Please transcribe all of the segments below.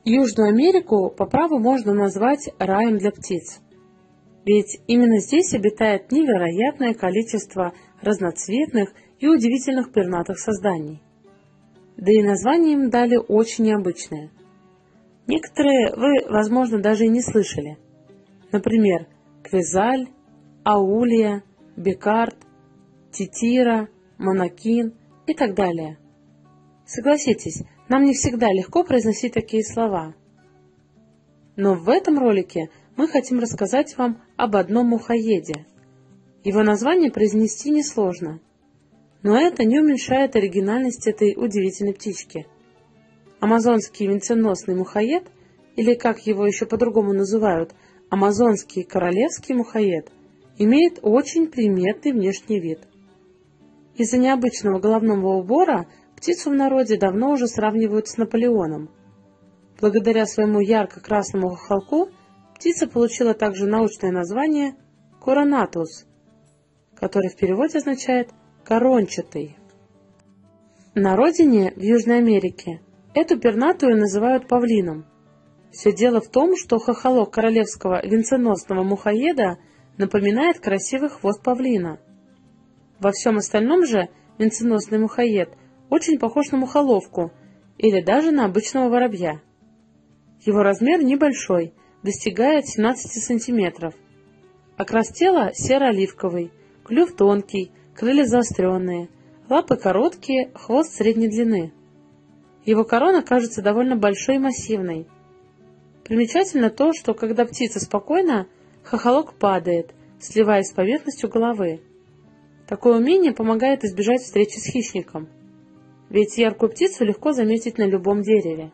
Южную Америку по праву можно назвать раем для птиц. Ведь именно здесь обитает невероятное количество разноцветных и удивительных пернатых созданий. Да и название им дали очень необычное. Некоторые вы, возможно, даже и не слышали. Например, квезаль, аулия, бекард, титира, монокин и так далее. Согласитесь, нам не всегда легко произносить такие слова. Но в этом ролике мы хотим рассказать вам об одном мухоеде. Его название произнести несложно, но это не уменьшает оригинальность этой удивительной птички. Амазонский венценосный мухоед, или как его еще по-другому называют, амазонский королевский мухоед, имеет очень приметный внешний вид. Из-за необычного головного убора птицу в народе давно уже сравнивают с Наполеоном. Благодаря своему ярко-красному хохолку птица получила также научное название коронатус, который в переводе означает «корончатый». На родине, в Южной Америке, эту пернатую называют павлином. Все дело в том, что хохолок королевского венценосного мухоеда напоминает красивый хвост павлина. Во всем остальном же венценосный мухоед очень похож на мухоловку или даже на обычного воробья. Его размер небольшой, достигает 17 сантиметров. Окрас тела серо-оливковый, клюв тонкий, крылья заостренные, лапы короткие, хвост средней длины. Его корона кажется довольно большой и массивной. Примечательно то, что когда птица спокойна, хохолок падает, сливаясь с поверхностью головы. Такое умение помогает избежать встречи с хищником, ведь яркую птицу легко заметить на любом дереве.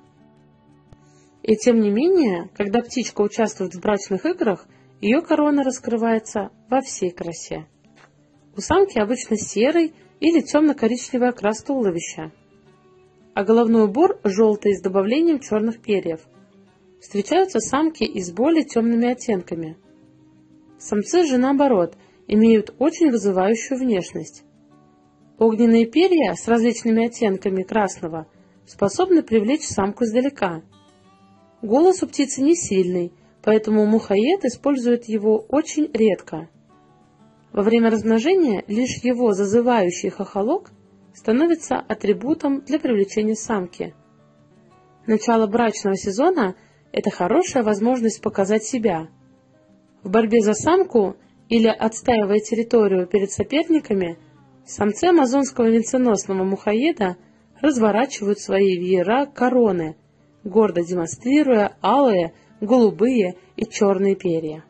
И тем не менее, когда птичка участвует в брачных играх, ее корона раскрывается во всей красе. У самки обычно серый или темно-коричневый окрас туловища, а головной убор желтый с добавлением черных перьев. Встречаются самки и с более темными оттенками. Самцы же, наоборот, имеют очень вызывающую внешность. Огненные перья с различными оттенками красного способны привлечь самку издалека. Голос у птицы не сильный, поэтому мухоед использует его очень редко. Во время размножения лишь его зазывающий хохолок становится атрибутом для привлечения самки. Начало брачного сезона – это хорошая возможность показать себя. В борьбе за самку или отстаивая территорию перед соперниками, самцы амазонского венценосного мухоеда разворачивают свои веера-короны, гордо демонстрируя алые, голубые и черные перья.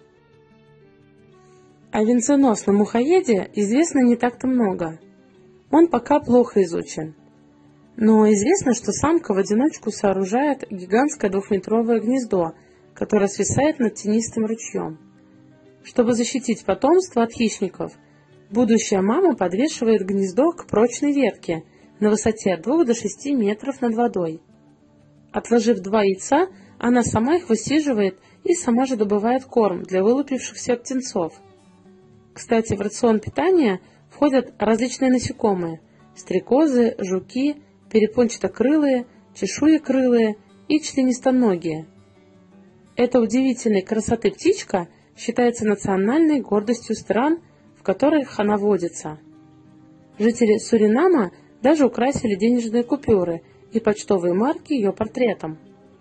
О венценосном мухоеде известно не так-то много. Он пока плохо изучен. Но известно, что самка в одиночку сооружает гигантское двухметровое гнездо, которое свисает над тенистым ручьем. Чтобы защитить потомство от хищников, будущая мама подвешивает гнездо к прочной ветке на высоте от 2 до 6 метров над водой. Отложив 2 яйца, она сама их высиживает и сама же добывает корм для вылупившихся птенцов. Кстати, в рацион питания входят различные насекомые – стрекозы, жуки, перепончатокрылые, чешуекрылые и членистоногие. Эта удивительной красоты птичка считается национальной гордостью стран, в которых она водится. Жители Суринама даже украсили денежные купюры и почтовые марки ее портретом.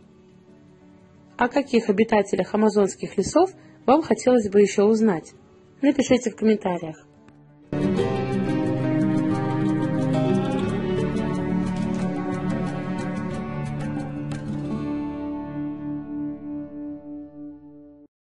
О каких обитателях амазонских лесов вам хотелось бы еще узнать? Напишите в комментариях.